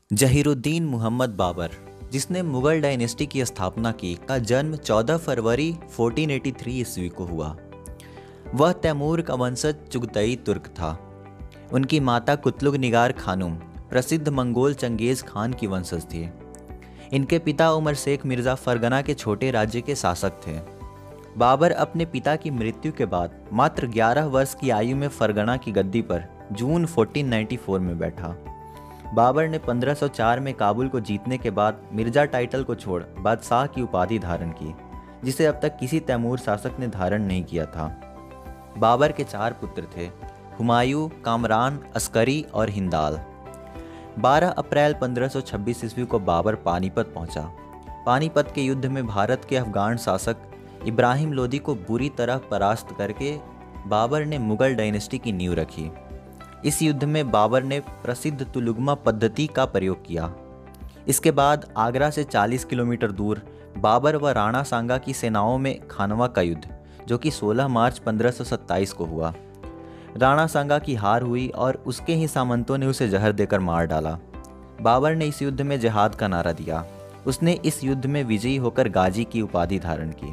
जहीरुद्दीन मुहम्मद बाबर, जिसने मुगल डायनेस्टी की स्थापना की, का जन्म 14 फरवरी 1483 ईस्वी को हुआ। वह तैमूर का वंशज चुगतई तुर्क था। उनकी माता कुतलुग निगार खानुम प्रसिद्ध मंगोल चंगेज़ खान की वंशज थी। इनके पिता उमर शेख मिर्ज़ा फरगना के छोटे राज्य के शासक थे। बाबर अपने पिता की मृत्यु के बाद मात्र 11 वर्ष की आयु में फरगना की गद्दी पर जून 1494 में बैठा। बाबर ने 1504 में काबुल को जीतने के बाद मिर्जा टाइटल को छोड़ बादशाह की उपाधि धारण की, जिसे अब तक किसी तैमूर शासक ने धारण नहीं किया था। बाबर के 4 पुत्र थे, हुमायूं, कामरान, अस्करी और हिंदाल। 12 अप्रैल 1526 ईस्वी को बाबर पानीपत पहुंचा। पानीपत के युद्ध में भारत के अफगान शासक इब्राहिम लोदी को बुरी तरह परास्त करके बाबर ने मुगल डायनेस्टी की नींव रखी। इस युद्ध में बाबर ने प्रसिद्ध तुलुगमा पद्धति का प्रयोग किया। इसके बाद आगरा से 40 किलोमीटर दूर बाबर व राणा सांगा की सेनाओं में खानवा का युद्ध, जो कि 16 मार्च 1527 को हुआ। राणा सांगा की हार हुई और उसके ही सामंतों ने उसे जहर देकर मार डाला। बाबर ने इस युद्ध में जिहाद का नारा दिया। उसने इस युद्ध में विजयी होकर गाजी की उपाधि धारण की।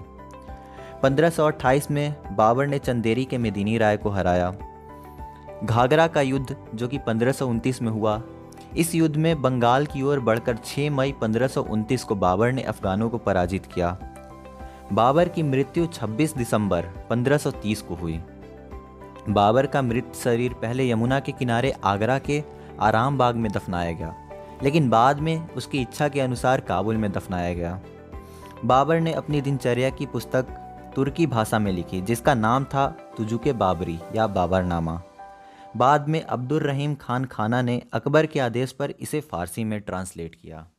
1528 में बाबर ने चंदेरी के मेदिनी राय को हराया। घाघरा का युद्ध, जो कि 1529 में हुआ, इस युद्ध में बंगाल की ओर बढ़कर 6 मई 1529 को बाबर ने अफगानों को पराजित किया। बाबर की मृत्यु 26 दिसंबर 1530 को हुई। बाबर का मृत शरीर पहले यमुना के किनारे आगरा के आराम बाग में दफनाया गया, लेकिन बाद में उसकी इच्छा के अनुसार काबुल में दफनाया गया। बाबर ने अपनी दिनचर्या की पुस्तक तुर्की भाषा में लिखी, जिसका नाम था तुजुके बाबरी या बाबरनामा। बाद में अब्दुर रहीम खान खाना ने अकबर के आदेश पर इसे फ़ारसी में ट्रांसलेट किया।